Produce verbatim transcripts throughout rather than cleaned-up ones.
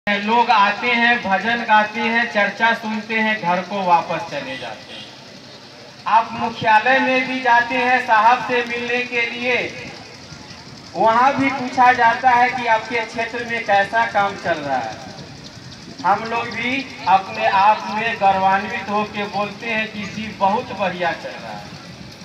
लोग आते हैं, भजन गाते हैं, चर्चा सुनते हैं, घर को वापस चले जाते हैं। आप मुख्यालय में भी जाते हैं साहब से मिलने के लिए, वहां भी पूछा जाता है कि आपके क्षेत्र में कैसा काम चल रहा है। हम लोग भी अपने आप में गौरवान्वित होकर बोलते हैं कि जी बहुत बढ़िया चल रहा है।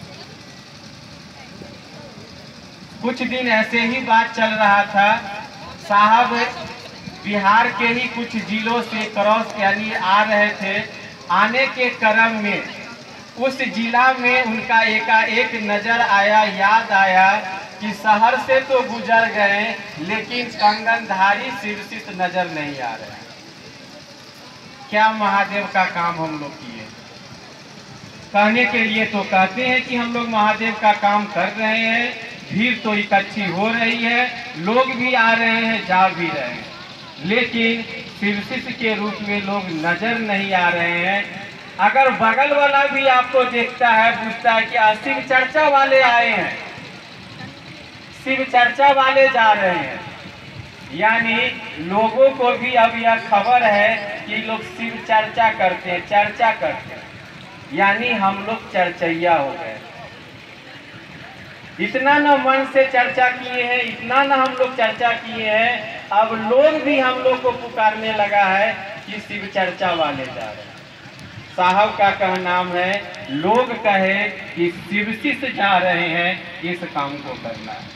कुछ दिन ऐसे ही बात चल रहा था, साहब बिहार के ही कुछ जिलों से क्रॉस यानी आ रहे थे। आने के क्रम में उस जिला में उनका एकाएक नजर आया, याद आया कि शहर से तो गुजर गए लेकिन कंगनधारी शीर्षित नजर नहीं आ रहे। क्या महादेव का काम हम लोग किए। कहने के लिए तो कहते हैं कि हम लोग महादेव का काम कर रहे हैं, भीड़ तो इकट्ठी हो रही है, लोग भी आ रहे हैं, जा भी रहे हैं, लेकिन शीर्षित के रूप में लोग नजर नहीं आ रहे हैं। अगर बगल वाला भी आपको देखता है, पूछता है कि शिव चर्चा वाले आए हैं, शिव चर्चा वाले जा रहे हैं, यानी लोगों को भी अब यह खबर है कि लोग शिव चर्चा करते हैं, चर्चा करते हैं, यानी हम लोग चर्चैया हो गए। इतना न मन से चर्चा किए हैं, इतना न हम लोग चर्चा किए हैं, अब लोग भी हम लोग को पुकारने लगा है कि शिव चर्चा वाले जा रहे हैं। साहब का कहनाम है, लोग कहे कि शिवशिष्य जा रहे हैं, इस काम को करना है।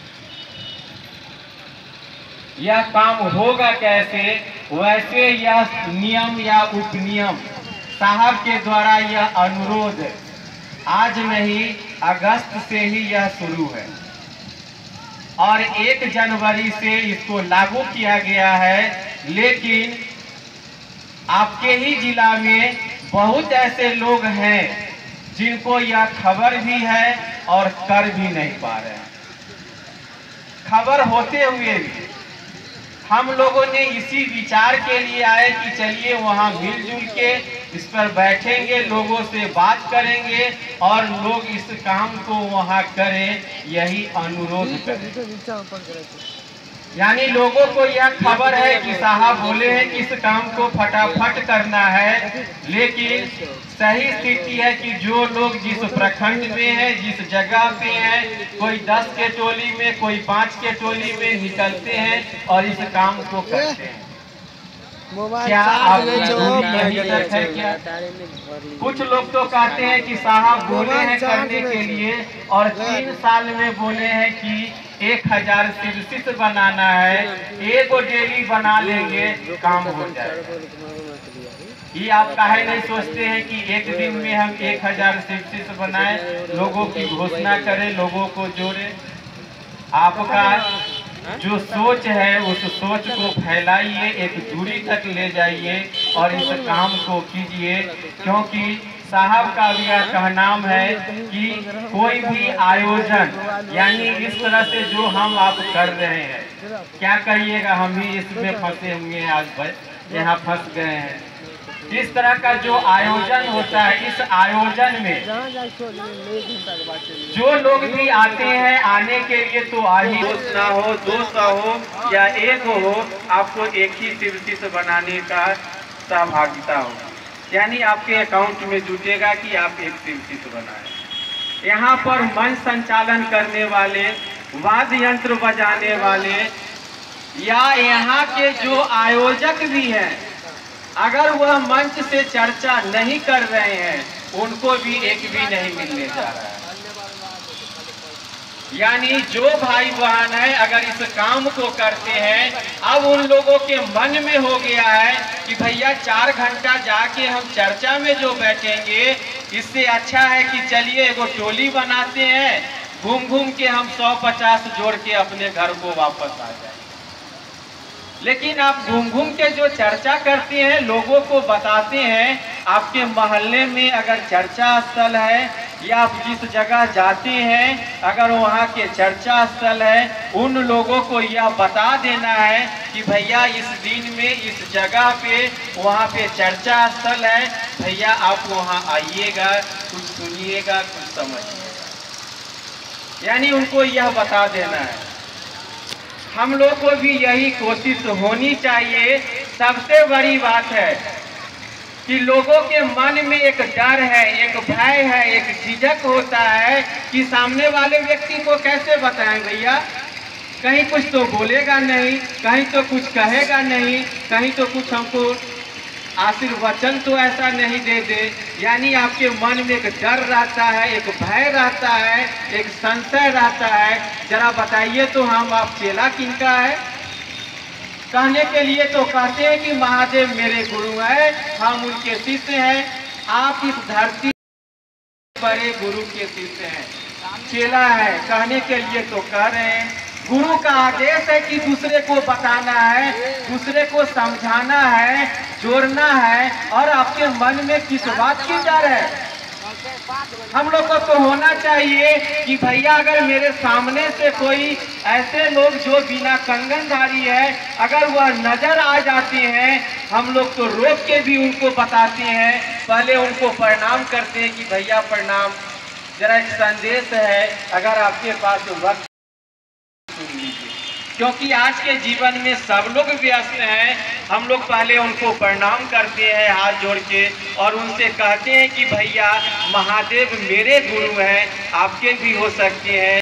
यह काम होगा कैसे? वैसे यह नियम या उपनियम साहब के द्वारा यह अनुरोध आज नहीं अगस्त से ही यह शुरू है और एक जनवरी से इसको लागू किया गया है। लेकिन आपके ही जिला में बहुत ऐसे लोग हैं जिनको यह खबर भी है और कर भी नहीं पा रहे हैं। खबर होते हुए भी हम लोगों ने इसी विचार के लिए आए कि चलिए वहां मिलजुल के इस पर बैठेंगे, लोगों से बात करेंगे और लोग इस काम को वहां करें, यही अनुरोध करें। यानी लोगों को यह खबर है कि साहब बोले हैं कि इस काम को फटाफट करना है, लेकिन सही स्थिति है कि जो लोग जिस प्रखंड में है, जिस जगह पे है, कोई दस के टोली में, कोई पाँच के टोली में निकलते हैं और इस काम को करते हैं। क्या आप यही तक है क्या? कुछ लोग तो कहते हैं कि साहब बोले हैं करने के लिए और तीन साल में बोले हैं कि एक हजार शिवशिष्य बनाना है, एक डेली बना लेंगे काम हो जाएगा। ये आप काहे नहीं सोचते हैं कि एक दिन में हम एक हजार शिवशिष्य बनाए, लोगों की घोषणा करें, लोगों को जोड़े। आपका जो सोच है उस सोच को फैलाइए, एक दूरी तक ले जाइए और इस काम को कीजिए, क्योंकि साहब का भी यह कहनाम है कि कोई भी आयोजन यानी इस तरह से जो हम आप कर रहे हैं, क्या कहिएगा, हम ही इसमें फंसे हुए हैं, आज यहाँ फंस गए हैं। इस तरह का जो आयोजन होता है, इस आयोजन में जो लोग भी आते हैं, आने के लिए तो आ ही, दोस्त ना हो, दो सौ हो या एक हो, आपको एक ही शिवशिष्य बनाने का सहभागिता हो, यानी आपके अकाउंट में जुटेगा कि आप एक शिवशिष्य बनाए। यहाँ पर मंच संचालन करने वाले, वाद्य यंत्र बजाने वाले या यहाँ के जो आयोजक भी हैं, अगर वह मंच से चर्चा नहीं कर रहे हैं, उनको भी एक भी नहीं मिलने जा रहा है। यानी जो भाई बहन है अगर इस काम को करते हैं, अब उन लोगों के मन में हो गया है कि भैया चार घंटा जाके हम चर्चा में जो बैठेंगे, इससे अच्छा है कि चलिए एगो टोली बनाते हैं, घूम घूम के हम सौ पचास जोड़ के अपने घर को वापस आ जाए। लेकिन आप घूम घूम के जो चर्चा करते हैं, लोगों को बताते हैं, आपके मोहल्ले में अगर चर्चा स्थल है या आप जिस जगह जाते हैं अगर वहाँ के चर्चा स्थल है, उन लोगों को यह बता देना है कि भैया इस दिन में इस जगह पे वहाँ पे चर्चा स्थल है, भैया आप वहाँ आइएगा, कुछ सुनिएगा, कुछ समझिएगा, यानी उनको यह बता देना है। हम लोग को भी यही कोशिश होनी चाहिए। सबसे बड़ी बात है कि लोगों के मन में एक डर है, एक भय है, एक झिझक होता है कि सामने वाले व्यक्ति को कैसे बताएं भैया, कहीं कुछ तो बोलेगा नहीं, कहीं तो कुछ कहेगा नहीं, कहीं तो कुछ हमको आशीर्वचन तो ऐसा नहीं दे दे। यानी आपके मन में एक डर रहता है, एक भय रहता है, एक संशय रहता है। जरा बताइए तो हम आप चेला किनका है? कहने के लिए तो कहते हैं कि महादेव मेरे गुरु हैं, हम उनके शिष्य हैं। आप इस धरती बड़े गुरु के शिष्य हैं, चेला है कहने के लिए तो कह रहे हैं। गुरु का आदेश है कि दूसरे को बताना है, दूसरे को समझाना है, जोड़ना है। और आपके मन में किस बात की डर है? हम लोग को तो होना चाहिए कि भैया अगर मेरे सामने से कोई ऐसे लोग जो बिना कंगनधारी है अगर वह नजर आ जाते हैं, हम लोग तो रोक के भी उनको बताते हैं, पहले उनको प्रणाम करते हैं कि भैया प्रणाम, जरा एक संदेश है, अगर आपके पास वक्त सुन लीजिए। क्योंकि आज के जीवन में सब लोग व्यस्त हैं। हम लोग पहले उनको प्रणाम करते हैं हाथ जोड़ के और उनसे कहते हैं कि भैया महादेव मेरे गुरु हैं, आपके भी हो सकते हैं।